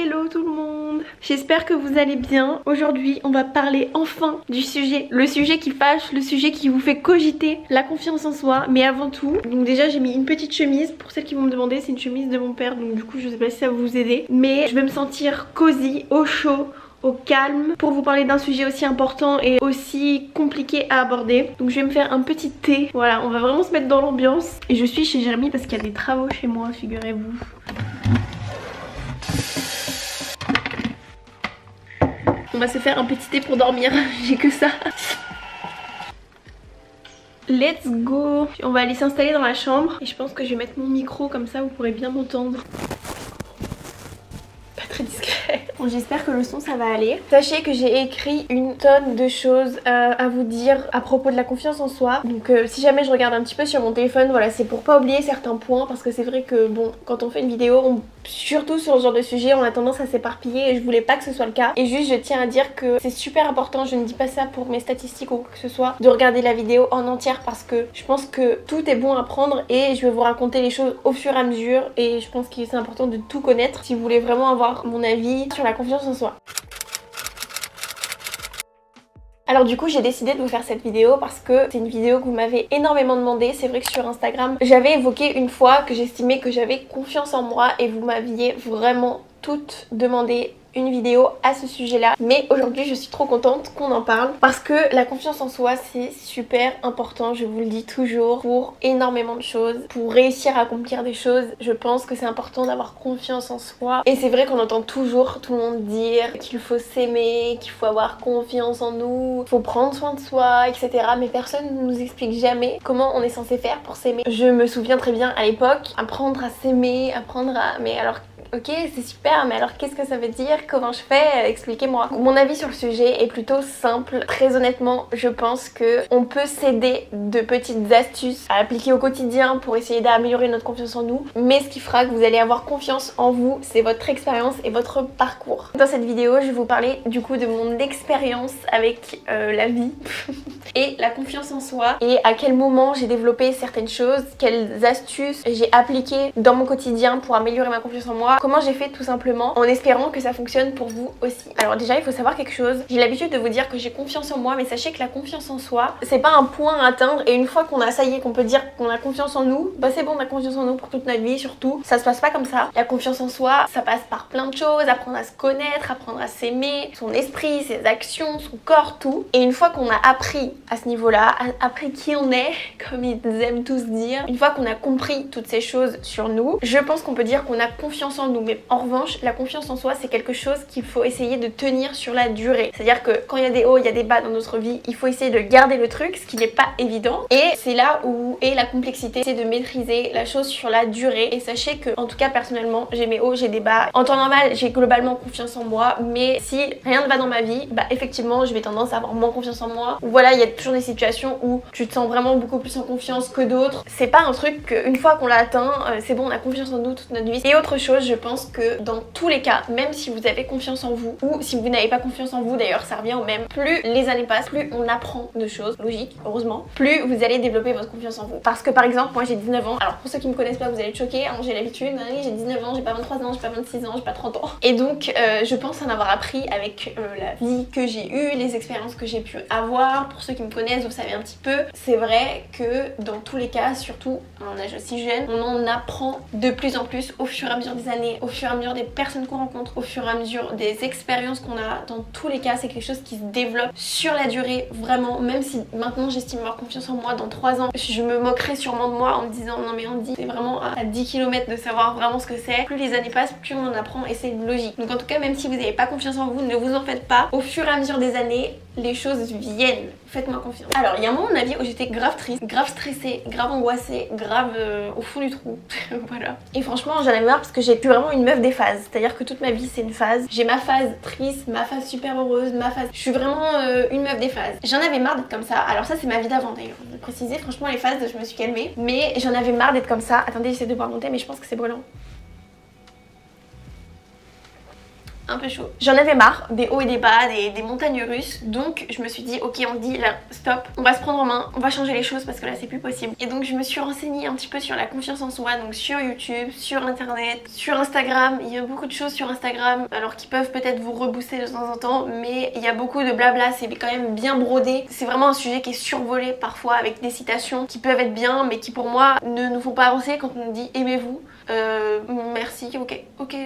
Hello tout le monde, j'espère que vous allez bien. Aujourd'hui on va parler enfin du sujet, le sujet qui fâche, le sujet qui vous fait cogiter, la confiance en soi. Mais avant tout, donc déjà j'ai mis une petite chemise, pour celles qui vont me demander, c'est une chemise de mon père, donc du coup je sais pas si ça va vous aider. Mais je vais me sentir cosy, au chaud, au calme pour vous parler d'un sujet aussi important et aussi compliqué à aborder. Donc je vais me faire un petit thé, voilà, on va vraiment se mettre dans l'ambiance. Et je suis chez Jérémy parce qu'il y a des travaux chez moi, figurez-vous. On va se faire un petit thé pour dormir, j'ai que ça. Let's go. On va aller s'installer dans la chambre et je pense que je vais mettre mon micro comme ça vous pourrez bien m'entendre. Pas très discret. Bon, j'espère que le son ça va aller. Sachez que j'ai écrit une tonne de choses à vous dire à propos de la confiance en soi. Donc si jamais je regarde un petit peu sur mon téléphone, voilà, c'est pour pas oublier certains points. Parce que c'est vrai que bon, quand on fait une vidéo, surtout sur ce genre de sujet, on a tendance à s'éparpiller et je voulais pas que ce soit le cas. Et juste je tiens à dire que c'est super important, je ne dis pas ça pour mes statistiques ou quoi que ce soit, de regarder la vidéo en entière parce que je pense que tout est bon à prendre et je vais vous raconter les choses au fur et à mesure. Et je pense que c'est important de tout connaître si vous voulez vraiment avoir mon avis sur la confiance en soi. Alors du coup j'ai décidé de vous faire cette vidéo parce que c'est une vidéo que vous m'avez énormément demandé. C'est vrai que sur Instagram j'avais évoqué une fois que j'estimais que j'avais confiance en moi et vous m'aviez vraiment toutes demandé une vidéo à ce sujet là, mais aujourd'hui je suis trop contente qu'on en parle parce que la confiance en soi c'est super important, je vous le dis toujours, pour énormément de choses, pour réussir à accomplir des choses. Je pense que c'est important d'avoir confiance en soi et c'est vrai qu'on entend toujours tout le monde dire qu'il faut s'aimer, qu'il faut avoir confiance en nous, qu'il faut prendre soin de soi, etc. Mais personne ne nous explique jamais comment on est censé faire pour s'aimer. Je me souviens très bien à l'époque, apprendre à s'aimer, apprendre à... mais alors ok, c'est super, mais alors qu'est-ce que ça veut dire? Comment je fais? Expliquez-moi. Mon avis sur le sujet est plutôt simple. Très honnêtement, je pense que on peut s'aider de petites astuces à appliquer au quotidien pour essayer d'améliorer notre confiance en nous. Mais ce qui fera que vous allez avoir confiance en vous, c'est votre expérience et votre parcours. Dans cette vidéo, je vais vous parler du coup de mon expérience avec la vie et la confiance en soi et à quel moment j'ai développé certaines choses, quelles astuces j'ai appliquées dans mon quotidien pour améliorer ma confiance en moi. Comment j'ai fait tout simplement en espérant que ça fonctionne pour vous aussi. Alors déjà il faut savoir quelque chose, j'ai l'habitude de vous dire que j'ai confiance en moi, mais sachez que la confiance en soi c'est pas un point à atteindre et une fois qu'on a ça y est qu'on peut dire qu'on a confiance en nous, bah c'est bon, on a confiance en nous pour toute notre vie. Surtout ça se passe pas comme ça. La confiance en soi ça passe par plein de choses, apprendre à se connaître, apprendre à s'aimer, son esprit, ses actions, son corps, tout. Et une fois qu'on a appris à ce niveau là, appris qui on est comme ils aiment tous dire, une fois qu'on a compris toutes ces choses sur nous, je pense qu'on peut dire qu'on a confiance en nous. Mais en revanche la confiance en soi c'est quelque chose qu'il faut essayer de tenir sur la durée, c'est à dire que quand il y a des hauts il y a des bas dans notre vie, il faut essayer de garder le truc, ce qui n'est pas évident et c'est là où est la complexité, c'est de maîtriser la chose sur la durée. Et sachez que en tout cas personnellement j'ai mes hauts, j'ai des bas. En temps normal j'ai globalement confiance en moi, mais si rien ne va dans ma vie, bah effectivement je vais tendance à avoir moins confiance en moi. Voilà, il y a toujours des situations où tu te sens vraiment beaucoup plus en confiance que d'autres. C'est pas un truc qu'une fois qu'on l'a atteint c'est bon, on a confiance en nous toute notre vie. Et autre chose, je pense que dans tous les cas, même si vous avez confiance en vous ou si vous n'avez pas confiance en vous, d'ailleurs ça revient au même, plus les années passent, plus on apprend de choses, logique, heureusement, plus vous allez développer votre confiance en vous. Parce que par exemple, moi j'ai 19 ans, alors pour ceux qui me connaissent pas vous allez être choqués, hein, j'ai l'habitude, j'ai 19 ans, j'ai pas 23 ans, j'ai pas 26 ans, j'ai pas 30 ans. Et donc je pense en avoir appris avec la vie que j'ai eue, les expériences que j'ai pu avoir. Pour ceux qui me connaissent, vous savez un petit peu, c'est vrai que dans tous les cas, surtout à un âge aussi jeune, on en apprend de plus en plus au fur et à mesure des années, au fur et à mesure des personnes qu'on rencontre, au fur et à mesure des expériences qu'on a. Dans tous les cas c'est quelque chose qui se développe sur la durée vraiment. Même si maintenant j'estime avoir confiance en moi, dans 3 ans je me moquerai sûrement de moi en me disant non mais Andy c'est vraiment à 10 km de savoir vraiment ce que c'est. Plus les années passent, plus on en apprend et c'est logique. Donc en tout cas même si vous n'avez pas confiance en vous, ne vous en faites pas. Au fur et à mesure des années les choses viennent, faites-moi confiance. Alors il y a un moment de ma vie où j'étais grave triste, grave stressée, grave angoissée, grave au fond du trou. Voilà. Et franchement j'en avais marre parce que j'ai plus vraiment une meuf des phases, c'est-à-dire que toute ma vie c'est une phase. J'ai ma phase triste, ma phase super heureuse, ma phase... Je suis vraiment une meuf des phases. J'en avais marre d'être comme ça. Alors ça c'est ma vie d'avant d'ailleurs, je vais préciser. Franchement les phases je me suis calmée, mais j'en avais marre d'être comme ça. Attendez, j'essaie de boire mon thé mais je pense que c'est brûlant. un peu chaud. J'en avais marre des hauts et des bas, des montagnes russes. Donc je me suis dit ok, on dit là stop, on va se prendre en main, on va changer les choses parce que là c'est plus possible. Et donc je me suis renseignée un petit peu sur la confiance en soi, donc sur YouTube, sur internet, sur Instagram. Il y a beaucoup de choses sur Instagram alors qui peuvent peut-être vous rebooster de temps en temps, mais il y a beaucoup de blabla, c'est quand même bien brodé. C'est vraiment un sujet qui est survolé parfois avec des citations qui peuvent être bien mais qui pour moi ne nous font pas avancer quand on nous dit aimez-vous. Merci, ok,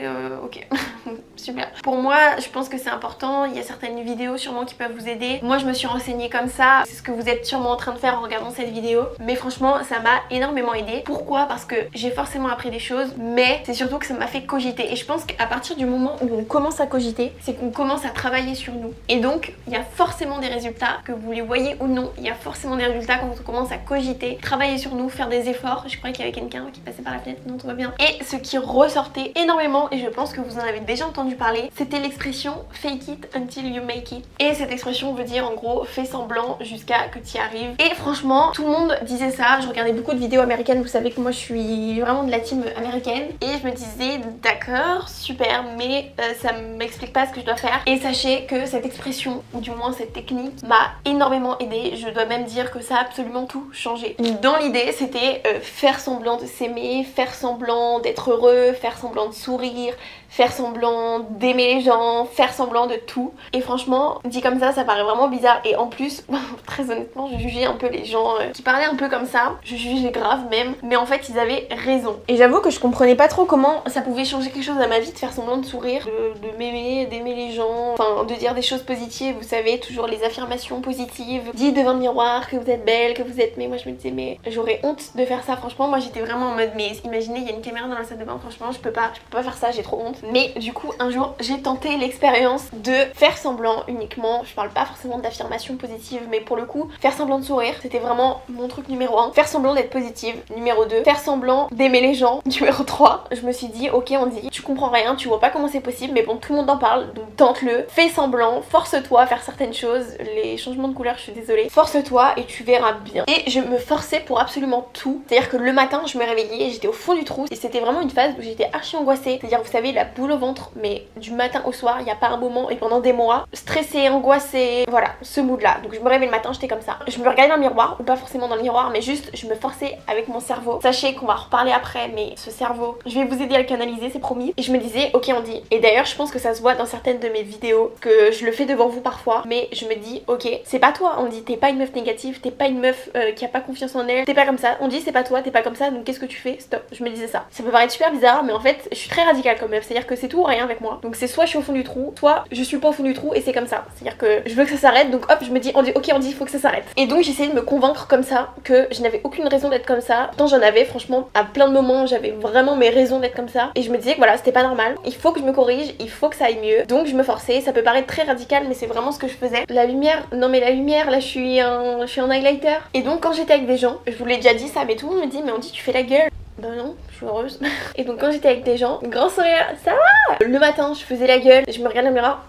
super. Pour moi, je pense que c'est important, il y a certaines vidéos sûrement qui peuvent vous aider. Moi, je me suis renseignée comme ça, c'est ce que vous êtes sûrement en train de faire en regardant cette vidéo. Mais franchement, ça m'a énormément aidé. Pourquoi? Parce que j'ai forcément appris des choses, mais c'est surtout que ça m'a fait cogiter. Et je pense qu'à partir du moment où on commence à cogiter, c'est qu'on commence à travailler sur nous. Et donc, il y a forcément des résultats, que vous les voyez ou non, il y a forcément des résultats quand on commence à cogiter, travailler sur nous, faire des efforts. Je croyais qu'il y avait quelqu'un qui passait par la fenêtre, non, tout va bien. Et ce qui ressortait énormément, et je pense que vous en avez déjà entendu parler, c'était l'expression fake it until you make it. Et cette expression veut dire en gros fais semblant jusqu'à que tu y arrives. Et franchement, tout le monde disait ça. Je regardais beaucoup de vidéos américaines, vous savez que moi je suis vraiment de la team américaine. Et je me disais d'accord, super, mais ça m'explique pas ce que je dois faire. Et sachez que cette expression, ou du moins cette technique, m'a énormément aidée. Je dois même dire que ça a absolument tout changé. Dans l'idée, c'était faire semblant de s'aimer, faire semblant d'être heureux, faire semblant de sourire, faire semblant d'aimer les gens, faire semblant de tout. Et franchement, dit comme ça paraît vraiment bizarre. Et en plus, très honnêtement, je jugeais un peu les gens qui parlaient un peu comme ça. Je jugeais grave même. Mais en fait, ils avaient raison. Et j'avoue que je comprenais pas trop comment ça pouvait changer quelque chose à ma vie de faire semblant de sourire, de m'aimer, d'aimer les gens, enfin de dire des choses positives. Vous savez, toujours les affirmations positives. Dites devant le miroir que vous êtes belle, que vous êtes... Mais moi je me disais, mais j'aurais honte de faire ça. Franchement, moi j'étais vraiment en mode, mais imaginez, il y a une caméra dans la salle de bain. Franchement, je peux pas faire ça, j'ai trop honte. Mais du coup, un jour, j'ai tenté l'expérience de faire semblant uniquement. Je parle pas forcément d'affirmations positives, mais pour le coup, faire semblant de sourire, c'était vraiment mon truc numéro 1. Faire semblant d'être positive, numéro 2. Faire semblant d'aimer les gens, numéro 3. Je me suis dit, ok, on dit, tu comprends rien, tu vois pas comment c'est possible, mais bon, tout le monde en parle, donc tente-le. Fais semblant, force-toi à faire certaines choses. Les changements de couleur, je suis désolée. Force-toi et tu verras bien. Et je me forçais pour absolument tout. C'est-à-dire que le matin, je me réveillais, j'étais au fond du trou, et c'était vraiment une phase où j'étais archi angoissée. C'est-à-dire, vous savez, la boule au ventre, mais du matin au soir, il n'y a pas un moment, et pendant des mois, stressée, angoissée, voilà, ce mood-là. Donc je me réveillais le matin, j'étais comme ça. Je me regardais dans le miroir, ou pas forcément dans le miroir, mais juste, je me forçais avec mon cerveau. Sachez qu'on va en reparler après, mais ce cerveau, je vais vous aider à le canaliser, c'est promis. Et je me disais, ok, on dit. Et d'ailleurs, je pense que ça se voit dans certaines de mes vidéos, que je le fais devant vous parfois, mais je me dis, ok, c'est pas toi, on dit, t'es pas une meuf négative, t'es pas une meuf qui a pas confiance en elle, t'es pas comme ça. On dit, c'est pas toi, t'es pas comme ça, donc qu'est-ce que tu fais? Stop. Je me disais ça. Ça peut paraître super bizarre, mais en fait, je suis très radicale comme meuf, c'est-à-dire que c'est tout ou rien avec moi. Donc c'est soit je suis au fond du trou, soit je suis pas au fond du trou et c'est comme ça. C'est-à-dire que je veux que ça s'arrête, donc hop, je me dis, ok, on dit, il faut que ça s'arrête. Et donc j'essayais de me convaincre comme ça que je n'avais aucune raison d'être comme ça. Pourtant j'en avais, franchement, à plein de moments, j'avais vraiment mes raisons d'être comme ça. Et je me disais que voilà, c'était pas normal. Il faut que je me corrige, il faut que ça aille mieux. Donc je me forçais. Ça peut paraître très radical, mais c'est vraiment ce que je faisais. La lumière, non mais la lumière, là je suis en highlighter. Et donc quand j'étais avec des gens, je vous l'ai déjà dit ça, mais tout le monde me dit, mais on dit, tu fais la gueule. Bah non, je suis heureuse. Et donc quand j'étais avec des gens, grand sourire, ça va. Le matin, je faisais la gueule, je me regardais dans le miroir.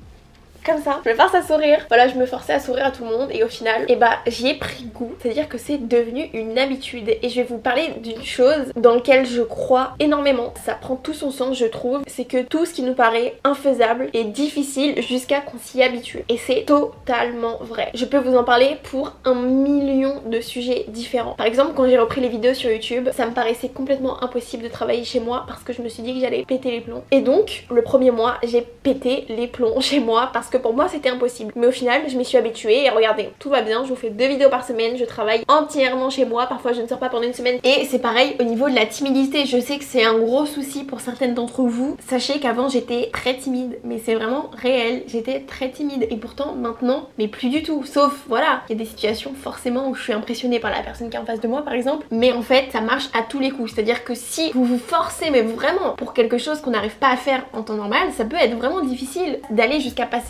Comme ça, je me force à sourire. Voilà, je me forçais à sourire à tout le monde et au final, et bah j'y ai pris goût. C'est-à-dire que c'est devenu une habitude. Et je vais vous parler d'une chose dans laquelle je crois énormément. Ça prend tout son sens, je trouve. C'est que tout ce qui nous paraît infaisable est difficile jusqu'à qu'on s'y habitue. Et c'est totalement vrai. Je peux vous en parler pour 1 million de sujets différents. Par exemple, quand j'ai repris les vidéos sur YouTube, ça me paraissait complètement impossible de travailler chez moi parce que je me suis dit que j'allais péter les plombs. Et donc, le premier mois, j'ai pété les plombs chez moi parce que pour moi c'était impossible. Mais au final je m'y suis habituée et regardez, tout va bien, je vous fais 2 vidéos par semaine, je travaille entièrement chez moi, parfois je ne sors pas pendant une semaine. Et c'est pareil au niveau de la timidité, je sais que c'est un gros souci pour certaines d'entre vous. Sachez qu'avant j'étais très timide, mais c'est vraiment réel, j'étais très timide et pourtant maintenant, mais plus du tout. Sauf voilà, il y a des situations forcément où je suis impressionnée par la personne qui est en face de moi par exemple, mais en fait ça marche à tous les coups. C'est-à-dire que si vous vous forcez mais vraiment pour quelque chose qu'on n'arrive pas à faire en temps normal, ça peut être vraiment difficile d'aller jusqu'à passer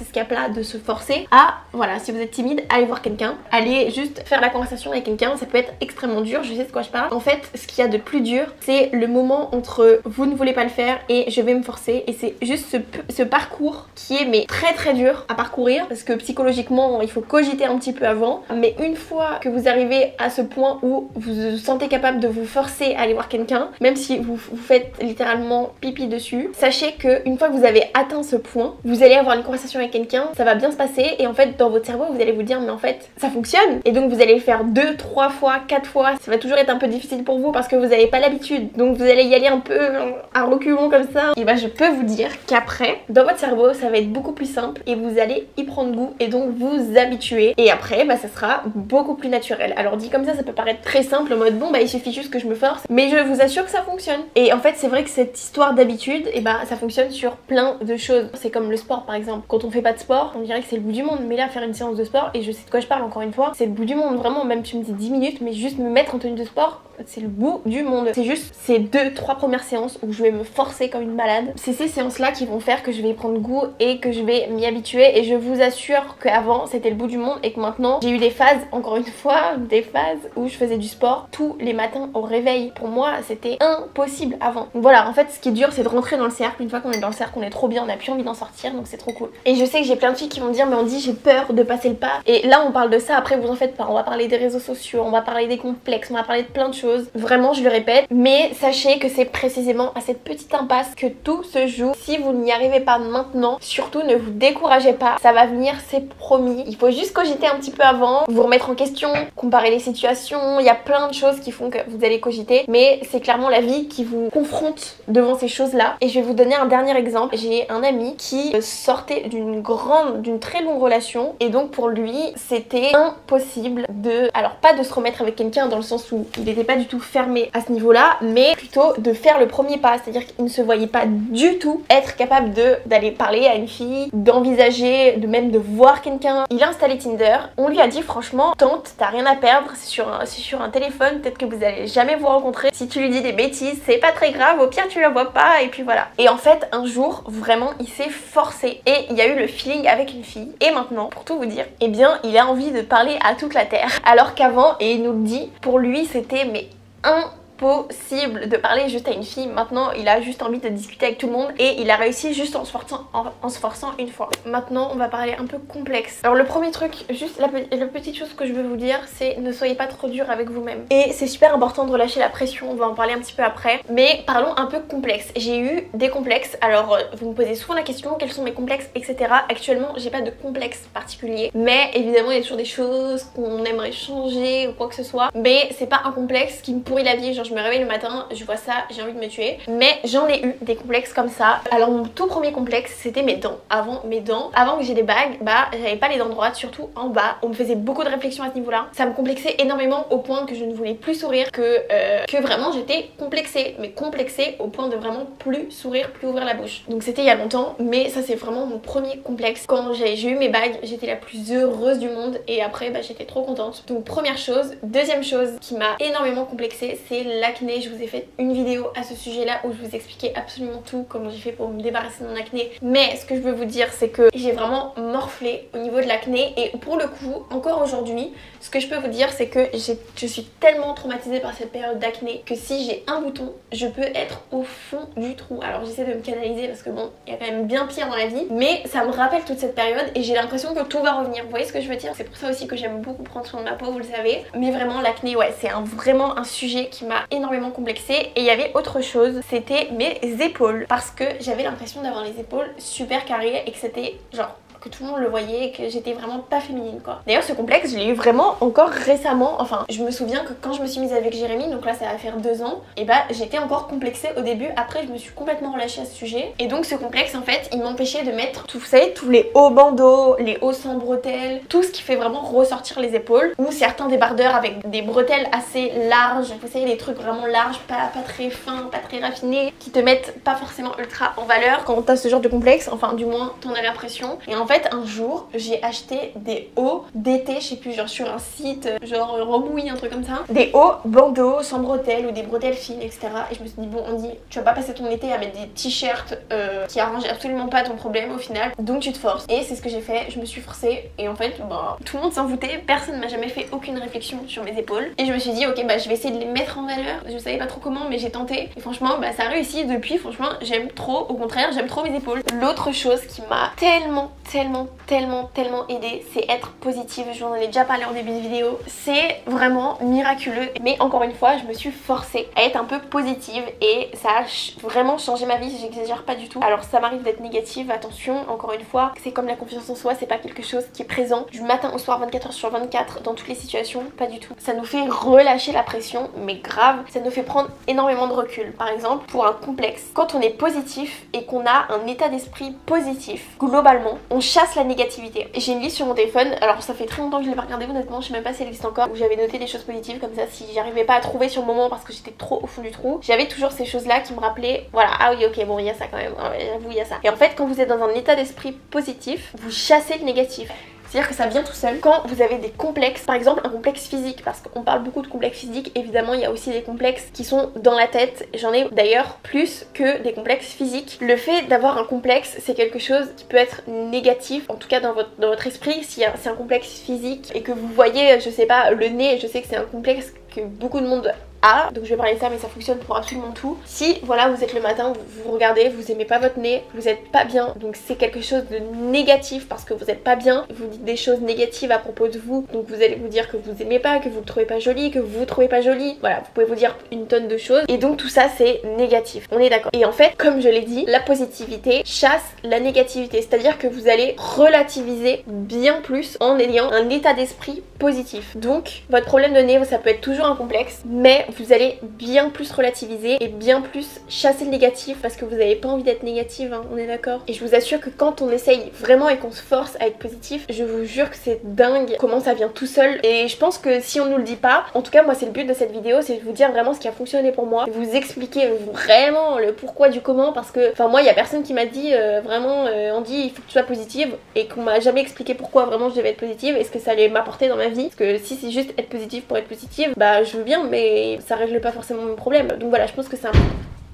ce cap-là de se forcer à, voilà, si vous êtes timide, allez voir quelqu'un, allez juste faire la conversation avec quelqu'un. Ça peut être extrêmement dur, je sais de quoi je parle. En fait, ce qu'il y a de plus dur, c'est le moment entre vous ne voulez pas le faire et je vais me forcer. Et c'est juste ce parcours qui est mais très dur à parcourir, parce que psychologiquement il faut cogiter un petit peu avant, mais une fois que vous arrivez à ce point où vous vous sentez capable de vous forcer à aller voir quelqu'un, même si vous faites littéralement pipi dessus, sachez que une fois que vous avez atteint ce point, vous allez avoir une conversation avec quelqu'un, ça va bien se passer, et en fait dans votre cerveau vous allez vous dire mais en fait ça fonctionne, et donc vous allez le faire 2, 3 fois, 4 fois. Ça va toujours être un peu difficile pour vous parce que vous n'avez pas l'habitude, donc vous allez y aller un peu à reculons comme ça. Et bah je peux vous dire qu'après dans votre cerveau ça va être beaucoup plus simple et vous allez y prendre goût et donc vous habituer, et après bah ça sera beaucoup plus naturel. Alors dit comme ça peut paraître très simple en mode bon bah il suffit juste que je me force, mais je vous assure que ça fonctionne. Et en fait c'est vrai que cette histoire d'habitude, et bah ça fonctionne sur plein de choses. C'est comme le sport par exemple, quand on fait pas de sport on dirait que c'est le bout du monde, mais là faire une séance de sport, et je sais de quoi je parle encore une fois, c'est le bout du monde vraiment. Même tu me dis 10 minutes, mais juste me mettre en tenue de sport, c'est le bout du monde. C'est juste ces 2-3 premières séances où je vais me forcer comme une malade. C'est ces séances là qui vont faire que je vais y prendre goût et que je vais m'y habituer, et je vous assure qu'avant c'était le bout du monde et que maintenant j'ai eu des phases, encore une fois, des phases où je faisais du sport tous les matins au réveil. Pour moi c'était impossible avant. Donc voilà, en fait ce qui est dur c'est de rentrer dans le cercle. Une fois qu'on est dans le cercle on est trop bien, on n'a plus envie d'en sortir, donc c'est trop cool. Et je sais que j'ai plein de filles qui vont me dire mais on dit j'ai peur de passer le pas, et là on parle de ça, après vous en faites pas, on va parler des réseaux sociaux, on va parler des complexes, on va parler de plein de choses, vraiment je le répète, mais sachez que c'est précisément à cette petite impasse que tout se joue. Si vous n'y arrivez pas maintenant, surtout ne vous découragez pas, ça va venir, c'est promis. Il faut juste cogiter un petit peu avant, vous remettre en question, comparer les situations, il y a plein de choses qui font que vous allez cogiter, mais c'est clairement la vie qui vous confronte devant ces choses là. Et je vais vous donner un dernier exemple. J'ai un ami qui sortait d'une très longue relation, et donc pour lui c'était impossible de, alors pas de se remettre avec quelqu'un dans le sens où il n'était pas du tout fermé à ce niveau là, mais plutôt de faire le premier pas, c'est-à-dire qu'il ne se voyait pas du tout être capable d'aller parler à une fille, d'envisager, même de voir quelqu'un. Il a installé Tinder, on lui a dit franchement tente, t'as rien à perdre, c'est sur un téléphone, peut-être que vous allez jamais vous rencontrer, si tu lui dis des bêtises c'est pas très grave, au pire tu la vois pas, et puis voilà. Et en fait un jour vraiment il s'est forcé et il y a eu le feeling avec une fille, et maintenant pour tout vous dire, eh bien il a envie de parler à toute la terre, alors qu'avant, et il nous le dit, pour lui c'était mais impossible de parler juste à une fille. Maintenant il a juste envie de discuter avec tout le monde, et il a réussi juste en se forçant une fois. Maintenant on va parler un peu complexe. Alors le premier truc, juste la petite chose que je veux vous dire, c'est ne soyez pas trop dur avec vous-même, et c'est super important de relâcher la pression, on va en parler un petit peu après, mais parlons un peu complexe. J'ai eu des complexes, alors vous me posez souvent la question quels sont mes complexes, etc. Actuellement j'ai pas de complexe particulier, mais évidemment il y a toujours des choses qu'on aimerait changer ou quoi que ce soit, mais c'est pas un complexe qui me pourrit la vie. Genre je me réveille le matin, je vois ça, j'ai envie de me tuer. Mais j'en ai eu des complexes comme ça. Alors mon tout premier complexe c'était mes dents. Avant que j'ai des bagues, bah j'avais pas les dents droites, surtout en bas. On me faisait beaucoup de réflexions à ce niveau là. Ça me complexait énormément au point que je ne voulais plus sourire, que vraiment j'étais complexée. Mais complexée au point de vraiment plus sourire, plus ouvrir la bouche. Donc c'était il y a longtemps, mais ça c'est vraiment mon premier complexe. Quand j'ai eu mes bagues, j'étais la plus heureuse du monde, et après bah j'étais trop contente. Donc première chose. Deuxième chose qui m'a énormément complexée, c'est l'acné. Je vous ai fait une vidéo à ce sujet là où je vous expliquais absolument tout, comment j'ai fait pour me débarrasser de mon acné, mais ce que je veux vous dire c'est que j'ai vraiment morflé au niveau de l'acné, et pour le coup encore aujourd'hui ce que je peux vous dire c'est que je suis tellement traumatisée par cette période d'acné que si j'ai un bouton je peux être au fond du trou. Alors j'essaie de me canaliser parce que bon il y a quand même bien pire dans la vie, mais ça me rappelle toute cette période et j'ai l'impression que tout va revenir. Vous voyez ce que je veux dire? C'est pour ça aussi que j'aime beaucoup prendre soin de ma peau, vous le savez, mais vraiment l'acné ouais c'est vraiment un sujet qui m'a énormément complexée. Et il y avait autre chose, c'était mes épaules, parce que j'avais l'impression d'avoir les épaules super carrées et que c'était genre que tout le monde le voyait et que j'étais vraiment pas féminine quoi. D'ailleurs ce complexe je l'ai eu vraiment encore récemment, enfin je me souviens que quand je me suis mise avec Jérémy, donc là ça va faire 2 ans, et bah j'étais encore complexée au début, après je me suis complètement relâchée à ce sujet, et donc ce complexe en fait il m'empêchait de mettre tout, vous savez, tous les hauts bandeaux, les hauts sans bretelles, tout ce qui fait vraiment ressortir les épaules, ou certains débardeurs avec des bretelles assez larges, vous savez les trucs vraiment larges, pas très fins, pas très raffinés, qui te mettent pas forcément ultra en valeur quand t'as ce genre de complexe, enfin du moins t'en as l'impression. Et en fait un jour j'ai acheté des hauts d'été, je sais plus, genre sur un site genre Romouille, un truc comme ça, des hauts bandeaux sans bretelles ou des bretelles fines, etc. Et je me suis dit bon, on dit tu vas pas passer ton été à mettre des t-shirts qui arrangent absolument pas ton problème au final, donc tu te forces. Et c'est ce que j'ai fait, je me suis forcée et en fait bah tout le monde s'en foutait, personne m'a jamais fait aucune réflexion sur mes épaules et je me suis dit ok bah je vais essayer de les mettre en valeur. Je savais pas trop comment mais j'ai tenté et franchement bah ça a réussi. Depuis franchement j'aime trop, au contraire j'aime trop mes épaules. L'autre chose qui m'a tellement aidée, c'est être positive. Je vous en ai déjà parlé en début de vidéo, c'est vraiment miraculeux, mais encore une fois je me suis forcée à être un peu positive et ça a vraiment changé ma vie, j'exagère pas du tout. Alors ça m'arrive d'être négative, attention, encore une fois c'est comme la confiance en soi, c'est pas quelque chose qui est présent du matin au soir 24h/24 dans toutes les situations, pas du tout. Ça nous fait relâcher la pression, mais grave, ça nous fait prendre énormément de recul. Par exemple pour un complexe, quand on est positif et qu'on a un état d'esprit positif, globalement on chasse la négativité. J'ai une liste sur mon téléphone, alors ça fait très longtemps que je l'ai pas regardée honnêtement, je sais même pas si elle existe encore, où j'avais noté des choses positives comme ça si j'arrivais pas à trouver sur le moment parce que j'étais trop au fond du trou. J'avais toujours ces choses là qui me rappelaient, voilà, ah oui ok bon il y a ça quand même, j'avoue il y a ça. Et en fait quand vous êtes dans un état d'esprit positif, vous chassez le négatif. C'est-à-dire que ça vient tout seul. Quand vous avez des complexes, par exemple un complexe physique, parce qu'on parle beaucoup de complexes physiques, évidemment il y a aussi des complexes qui sont dans la tête. J'en ai d'ailleurs plus que des complexes physiques. Le fait d'avoir un complexe, c'est quelque chose qui peut être négatif, en tout cas dans votre esprit. Si c'est un complexe physique et que vous voyez, je sais pas, le nez, je sais que c'est un complexe que beaucoup de monde a, donc je vais parler de ça mais ça fonctionne pour absolument tout. Si voilà vous êtes le matin, vous regardez, vous aimez pas votre nez, vous êtes pas bien, donc c'est quelque chose de négatif parce que vous êtes pas bien, vous dites des choses négatives à propos de vous, donc vous allez vous dire que vous aimez pas, que vous le trouvez pas joli, que vous trouvez pas joli, voilà, vous pouvez vous dire une tonne de choses et donc tout ça c'est négatif, on est d'accord. Et en fait comme je l'ai dit, la positivité chasse la négativité, c'est à dire que vous allez relativiser bien plus en ayant un état d'esprit positif. Donc votre problème de nez ça peut être toujours un complexe, mais vous allez bien plus relativiser et bien plus chasser le négatif parce que vous n'avez pas envie d'être négative, hein, on est d'accord. Et je vous assure que quand on essaye vraiment et qu'on se force à être positif, je vous jure que c'est dingue comment ça vient tout seul. Et je pense que si on nous le dit pas, en tout cas moi c'est le but de cette vidéo, c'est de vous dire vraiment ce qui a fonctionné pour moi, de vous expliquer vraiment le pourquoi du comment, parce que enfin moi il y a personne qui m'a dit vraiment on dit il faut que tu sois positive et qu'on m'a jamais expliqué pourquoi vraiment je devais être positive et ce que ça allait m'apporter dans ma vie. Parce que si c'est juste être positive pour être positive, bah je veux bien mais ça règle pas forcément mon problème. Donc voilà, je pense que c'est important.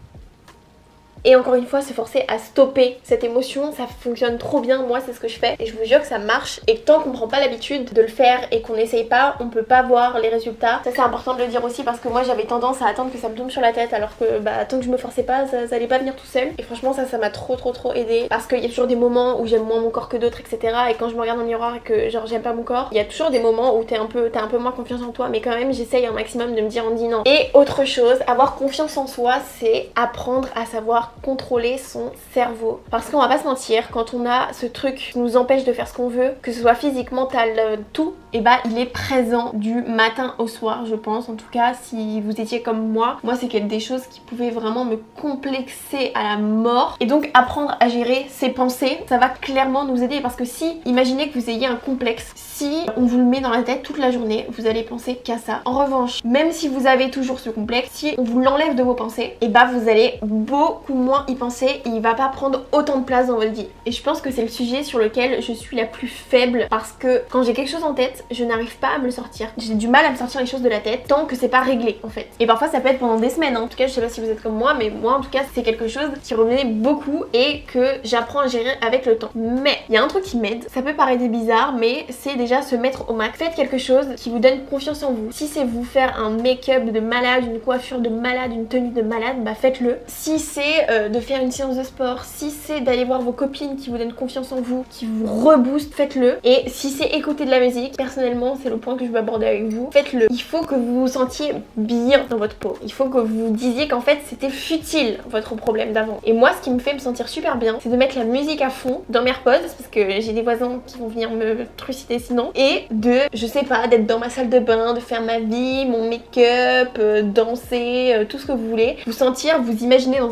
Et encore une fois se forcer à stopper cette émotion, ça fonctionne trop bien, moi c'est ce que je fais et je vous jure que ça marche. Et tant qu'on prend pas l'habitude de le faire et qu'on n'essaye pas, on peut pas voir les résultats. Ça c'est important de le dire aussi parce que moi j'avais tendance à attendre que ça me tombe sur la tête alors que bah tant que je me forçais pas ça allait pas venir tout seul. Et franchement ça m'a trop aidé parce qu'il y a toujours des moments où j'aime moins mon corps que d'autres, etc. Et quand je me regarde dans le miroir et que genre j'aime pas mon corps, il y a toujours des moments où t'as un peu moins confiance en toi, mais quand même j'essaye un maximum de me dire on dit non. Et autre chose, avoir confiance en soi, c'est apprendre à savoir contrôler son cerveau. Parce qu'on va pas se mentir, quand on a ce truc qui nous empêche de faire ce qu'on veut, que ce soit physique, mental, tout, et bah il est présent du matin au soir, je pense. En tout cas, si vous étiez comme moi c'est des choses qui pouvaient vraiment me complexer à la mort. Et donc apprendre à gérer ses pensées, ça va clairement nous aider parce que si, imaginez que vous ayez un complexe, si on vous le met dans la tête toute la journée, vous allez penser qu'à ça. En revanche, même si vous avez toujours ce complexe, si on vous l'enlève de vos pensées, et bah vous allez beaucoup moins y penser et il va pas prendre autant de place dans votre vie. Et je pense que c'est le sujet sur lequel je suis la plus faible parce que quand j'ai quelque chose en tête, je n'arrive pas à me le sortir. J'ai du mal à me sortir les choses de la tête tant que c'est pas réglé en fait. Et parfois ça peut être pendant des semaines, hein. En tout cas je sais pas si vous êtes comme moi, mais moi en tout cas c'est quelque chose qui revenait beaucoup et que j'apprends à gérer avec le temps. Mais il y a un truc qui m'aide, ça peut paraître bizarre mais c'est déjà se mettre au max. Faites quelque chose qui vous donne confiance en vous. Si c'est vous faire un make-up de malade, une coiffure de malade, une tenue de malade, bah faites-le. Si c'est de faire une séance de sport, si c'est d'aller voir vos copines qui vous donnent confiance en vous, qui vous reboostent, faites-le. Et si c'est écouter de la musique, personnellement c'est le point que je veux aborder avec vous, faites-le. Il faut que vous vous sentiez bien dans votre peau. Il faut que vous disiez qu'en fait c'était futile votre problème d'avant. Et moi ce qui me fait me sentir super bien, c'est de mettre la musique à fond dans mes AirPods parce que j'ai des voisins qui vont venir me trucider sinon, et de, je sais pas, d'être dans ma salle de bain, de faire ma vie, mon make-up, danser, tout ce que vous voulez, vous sentir, vous imaginer dans un endroit que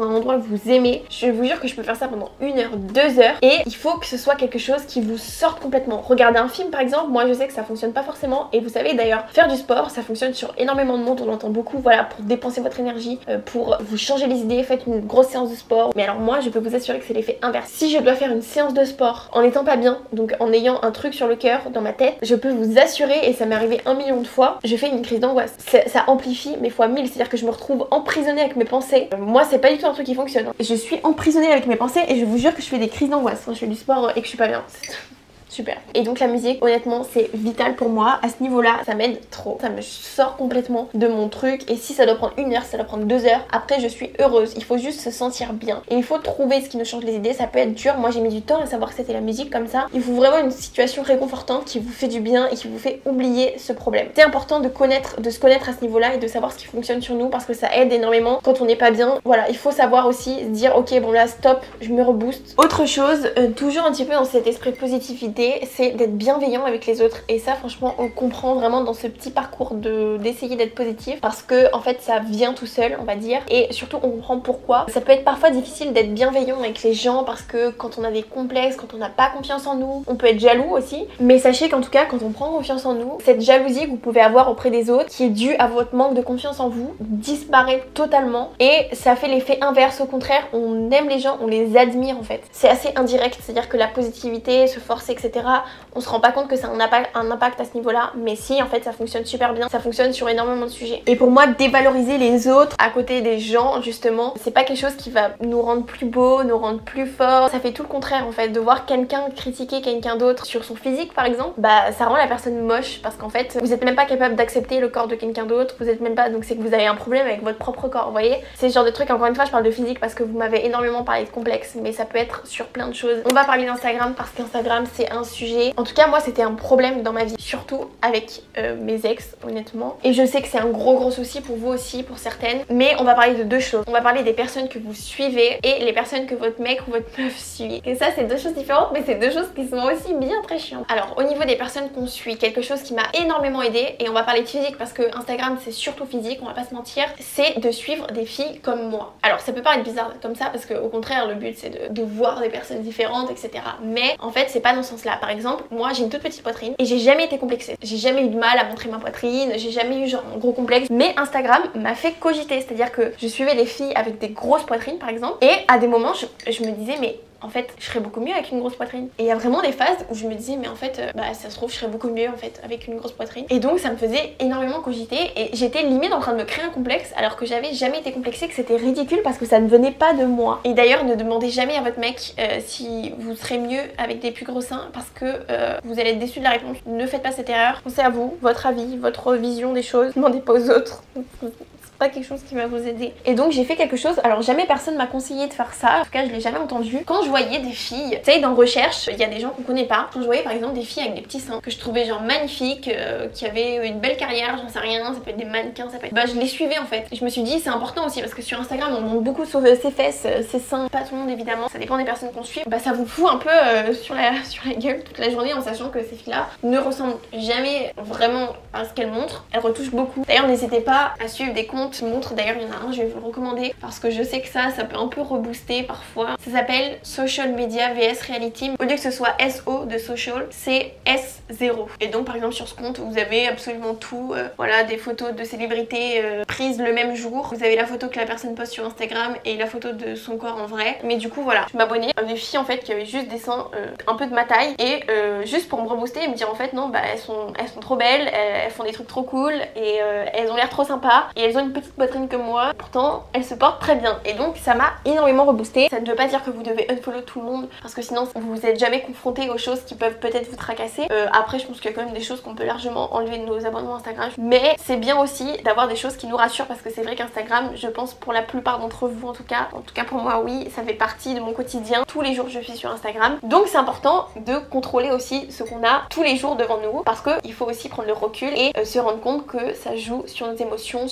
vous aimez, je vous jure que je peux faire ça pendant 1 heure, 2 heures, et il faut que ce soit quelque chose qui vous sorte complètement. Regardez un film par exemple, moi je sais que ça fonctionne pas forcément, et vous savez d'ailleurs, faire du sport, ça fonctionne sur énormément de monde, on entend beaucoup, voilà, pour dépenser votre énergie, pour vous changer les idées, faites une grosse séance de sport. Mais alors moi je peux vous assurer que c'est l'effet inverse. Si je dois faire une séance de sport en étant pas bien, donc en ayant un truc sur le cœur, dans ma tête, je peux vous assurer, et ça m'est arrivé 1 million de fois, je fais une crise d'angoisse. Ça amplifie mais fois 1000, c'est-à-dire que je me retrouve emprisonnée avec mes pensées. Moi c'est pas du tout un truc qui fonctionne, hein. Je suis emprisonnée avec mes pensées et je vous jure que je fais des crises d'angoisse quand je fais du sport et que je suis pas bien. Super. Et donc la musique, honnêtement, c'est vital pour moi. À ce niveau-là, ça m'aide trop. Ça me sort complètement de mon truc. Et si ça doit prendre 1 heure, ça doit prendre 2 heures, après je suis heureuse. Il faut juste se sentir bien. Et il faut trouver ce qui nous change les idées. Ça peut être dur. Moi j'ai mis du temps à savoir que c'était la musique comme ça. Il faut vraiment une situation réconfortante qui vous fait du bien et qui vous fait oublier ce problème. C'est important de se connaître à ce niveau-là et de savoir ce qui fonctionne sur nous parce que ça aide énormément quand on n'est pas bien. Voilà, il faut savoir aussi se dire ok bon là stop, je me rebooste. Autre chose, toujours un petit peu dans cet esprit de positivité, c'est d'être bienveillant avec les autres, et ça franchement on comprend vraiment dans ce petit parcours d'essayer d'être positif parce que en fait ça vient tout seul on va dire, et surtout on comprend pourquoi. Ça peut être parfois difficile d'être bienveillant avec les gens parce que quand on a des complexes, quand on n'a pas confiance en nous, on peut être jaloux aussi, mais sachez qu'en tout cas quand on prend confiance en nous, cette jalousie que vous pouvez avoir auprès des autres qui est due à votre manque de confiance en vous disparaît totalement, et ça fait l'effet inverse. Au contraire, on aime les gens, on les admire en fait. C'est assez indirect, c'est à dire que la positivité, se forcer etc, on se rend pas compte que ça a un impact à ce niveau là, mais si en fait ça fonctionne super bien, ça fonctionne sur énormément de sujets. Et pour moi dévaloriser les autres à côté des gens justement, c'est pas quelque chose qui va nous rendre plus beaux, nous rendre plus forts, ça fait tout le contraire en fait. De voir quelqu'un critiquer quelqu'un d'autre sur son physique par exemple, bah ça rend la personne moche parce qu'en fait vous êtes même pas capable d'accepter le corps de quelqu'un d'autre, vous êtes même pas, donc c'est que vous avez un problème avec votre propre corps, vous voyez. C'est ce genre de truc, encore une fois je parle de physique parce que vous m'avez énormément parlé de complexe, mais ça peut être sur plein de choses. On va parler d'Instagram parce qu'Instagram c'est un sujet, en tout cas moi c'était un problème dans ma vie, surtout avec mes ex honnêtement, et je sais que c'est un gros souci pour vous aussi, pour certaines, mais on va parler de deux choses. On va parler des personnes que vous suivez et les personnes que votre mec ou votre meuf suit, et ça c'est deux choses différentes, mais c'est deux choses qui sont aussi bien très chiantes. Alors au niveau des personnes qu'on suit, quelque chose qui m'a énormément aidé, et on va parler de physique parce que Instagram c'est surtout physique, on va pas se mentir, c'est de suivre des filles comme moi. Alors ça peut paraître bizarre comme ça parce que au contraire le but c'est de voir des personnes différentes etc, mais en fait c'est pas dans ce sens là. Par exemple moi j'ai une toute petite poitrine et j'ai jamais été complexée, j'ai jamais eu de mal à montrer ma poitrine, j'ai jamais eu genre un gros complexe, mais Instagram m'a fait cogiter, c'est à dire que je suivais des filles avec des grosses poitrines par exemple, et à des moments je me disais mais en fait je serais beaucoup mieux avec une grosse poitrine, et il y a vraiment des phases où je me disais mais en fait bah ça se trouve je serais beaucoup mieux en fait avec une grosse poitrine, et donc ça me faisait énormément cogiter et j'étais limite en train de me créer un complexe alors que j'avais jamais été complexée, que c'était ridicule parce que ça ne venait pas de moi. Et d'ailleurs ne demandez jamais à votre mec si vous serez mieux avec des plus gros seins parce que vous allez être déçu de la réponse. Ne faites pas cette erreur, pensez à vous, votre avis, votre vision des choses, demandez pas aux autres. Pas quelque chose qui va vous aider. Et donc j'ai fait quelque chose, alors jamais personne m'a conseillé de faire ça, en tout cas je l'ai jamais entendu. Quand je voyais des filles, tu sais dans recherche, il y a des gens qu'on connaît pas, quand je voyais par exemple des filles avec des petits seins que je trouvais genre magnifiques, qui avaient une belle carrière, j'en sais rien, ça peut être des mannequins, ça peut être... Bah je les suivais en fait. Et je me suis dit c'est important aussi parce que sur Instagram on montre beaucoup sur ses fesses, ses seins, pas tout le monde évidemment, ça dépend des personnes qu'on suit. Bah ça vous fout un peu sur la gueule toute la journée en sachant que ces filles là ne ressemblent jamais vraiment à ce qu'elles montrent, elles retouchent beaucoup. D'ailleurs n'hésitez pas à suivre des comptes montre, d'ailleurs il y en a un, je vais vous le recommander parce que je sais que ça peut un peu rebooster parfois. Ça s'appelle Social Media vs Reality. Au lieu que ce soit SO de social, c'est S0. Et donc par exemple sur ce compte vous avez absolument tout, voilà, des photos de célébrités prises le même jour. Vous avez la photo que la personne poste sur Instagram et la photo de son corps en vrai. Mais du coup voilà, je m'abonnais à des filles en fait qui avaient juste des seins un peu de ma taille, et juste pour me rebooster et me dire en fait non bah elles sont trop belles, elles font des trucs trop cool et elles ont l'air trop sympas et elles ont une petite poitrine comme moi, pourtant elles se portent très bien, et donc ça m'a énormément reboosté. Ça ne veut pas dire que vous devez unfollow tout le monde parce que sinon vous vous êtes jamais confronté aux choses qui peuvent peut-être vous tracasser. Après je pense qu'il y a quand même des choses qu'on peut largement enlever de nos abonnements Instagram, mais c'est bien aussi d'avoir des choses qui nous rassurent parce que c'est vrai qu'Instagram, je pense pour la plupart d'entre vous en tout cas pour moi oui, ça fait partie de mon quotidien, tous les jours je suis sur Instagram, donc c'est important de contrôler aussi ce qu'on a tous les jours devant nous parce qu'il faut aussi prendre le recul et se rendre compte que ça joue sur nos émotions, sur notre vision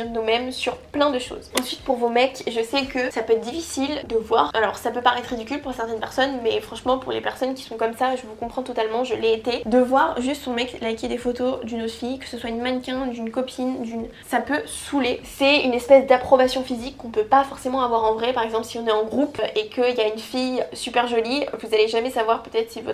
de nous-mêmes sur plein de choses. Ensuite pour vos mecs, je sais que ça peut être difficile de voir, alors ça peut paraître ridicule pour certaines personnes, mais franchement pour les personnes qui sont comme ça, je vous comprends totalement, je l'ai été, de voir juste son mec liker des photos d'une autre fille, que ce soit une mannequin, d'une copine, ça peut saouler. C'est une espèce d'approbation physique qu'on peut pas forcément avoir en vrai. Par exemple si on est en groupe et qu'il y a une fille super jolie, vous allez jamais savoir peut-être si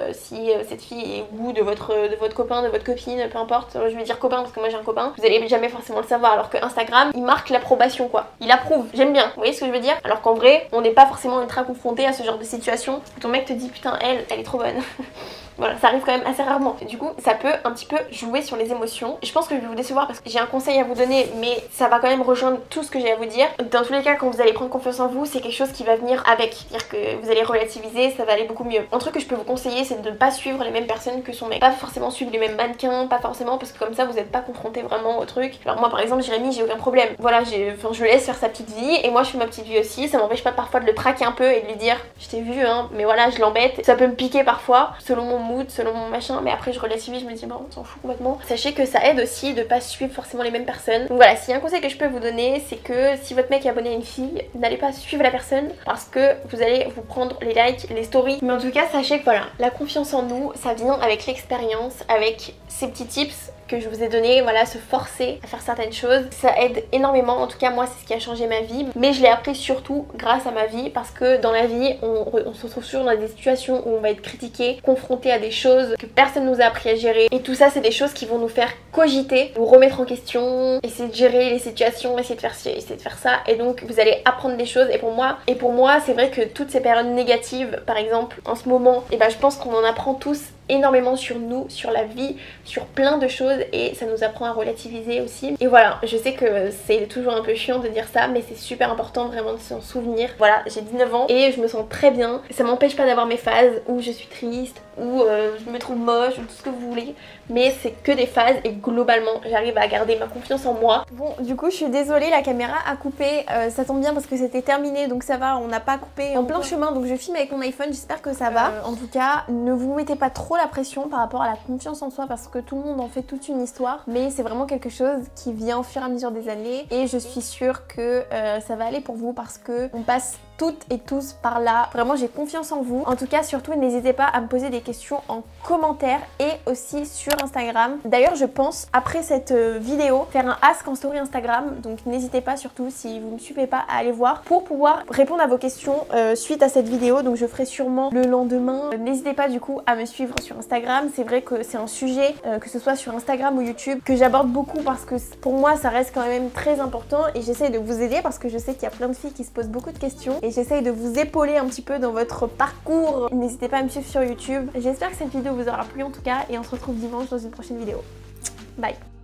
cette fille est au goût de votre copain, de votre copine, peu importe. Je vais dire copain parce que moi j'ai un copain, vous allez jamais forcément le savoir, alors que Instagram il marque l'approbation quoi, il approuve, j'aime bien, vous voyez ce que je veux dire, alors qu'en vrai on n'est pas forcément ultra confronté à ce genre de situation où ton mec te dit putain elle est trop bonne. Voilà, ça arrive quand même assez rarement. Et du coup, ça peut un petit peu jouer sur les émotions. Et je pense que je vais vous décevoir parce que j'ai un conseil à vous donner, mais ça va quand même rejoindre tout ce que j'ai à vous dire. Dans tous les cas, quand vous allez prendre confiance en vous, c'est quelque chose qui va venir avec. C'est-à-dire que vous allez relativiser, ça va aller beaucoup mieux. Un truc que je peux vous conseiller, c'est de ne pas suivre les mêmes personnes que son mec. Pas forcément suivre les mêmes mannequins, pas forcément, parce que comme ça, vous n'êtes pas confronté vraiment au truc. Alors moi, par exemple, Jérémy, j'ai aucun problème. Voilà, je le laisse faire sa petite vie et moi, je fais ma petite vie aussi. Ça m'empêche pas parfois de le traquer un peu et de lui dire, je t'ai vu, hein, mais voilà, je l'embête. Ça peut me piquer parfois, selon mon mood, selon mon machin. Mais après je relativise, je me dis bon on s'en fout complètement. Sachez que ça aide aussi de pas suivre forcément les mêmes personnes. Donc voilà, s'il y a un conseil que je peux vous donner, c'est que si votre mec est abonné à une fille, n'allez pas suivre la personne parce que vous allez vous prendre les likes, les stories. Mais en tout cas sachez que voilà, la confiance en nous, ça vient avec l'expérience, avec ces petits tips que je vous ai donné, voilà, se forcer à faire certaines choses, ça aide énormément. En tout cas moi c'est ce qui a changé ma vie, mais je l'ai appris surtout grâce à ma vie, parce que dans la vie on se retrouve toujours dans des situations où on va être critiqué, confronté à des choses que personne nous a appris à gérer, et tout ça c'est des choses qui vont nous faire cogiter, nous remettre en question, essayer de gérer les situations, essayer de faire ci, essayer de faire ça, et donc vous allez apprendre des choses. Et pour moi c'est vrai que toutes ces périodes négatives, par exemple en ce moment, et ben je pense qu'on en apprend tous énormément sur nous, sur la vie, sur plein de choses, et ça nous apprend à relativiser aussi. Et voilà, je sais que c'est toujours un peu chiant de dire ça, mais c'est super important vraiment de s'en souvenir. Voilà, j'ai 19 ans et je me sens très bien. Ça m'empêche pas d'avoir mes phases où je suis triste, où je me trouve moche, ou tout ce que vous voulez, mais c'est que des phases et globalement j'arrive à garder ma confiance en moi. Bon, du coup je suis désolée, la caméra a coupé, ça tombe bien parce que c'était terminé, donc ça va, on n'a pas coupé en plein chemin, donc je filme avec mon iPhone, j'espère que ça va. En tout cas, ne vous mettez pas trop la pression par rapport à la confiance en soi parce que tout le monde en fait toute une histoire, mais c'est vraiment quelque chose qui vient au fur et à mesure des années, et je suis sûre que ça va aller pour vous parce que on passe toutes et tous par là. Vraiment j'ai confiance en vous. En tout cas surtout n'hésitez pas à me poser des questions en commentaire et aussi sur Instagram. D'ailleurs je pense après cette vidéo faire un ask en story Instagram, donc n'hésitez pas, surtout si vous ne me suivez pas, à aller voir pour pouvoir répondre à vos questions suite à cette vidéo. Donc je ferai sûrement le lendemain. N'hésitez pas du coup à me suivre sur Instagram. C'est vrai que c'est un sujet que ce soit sur Instagram ou YouTube que j'aborde beaucoup parce que pour moi ça reste quand même très important, et j'essaye de vous aider parce que je sais qu'il y a plein de filles qui se posent beaucoup de questions et j'essaye de vous épauler un petit peu dans votre parcours. N'hésitez pas à me suivre sur YouTube. J'espère que cette vidéo vous aura plu en tout cas, et on se retrouve dimanche dans une prochaine vidéo. Bye.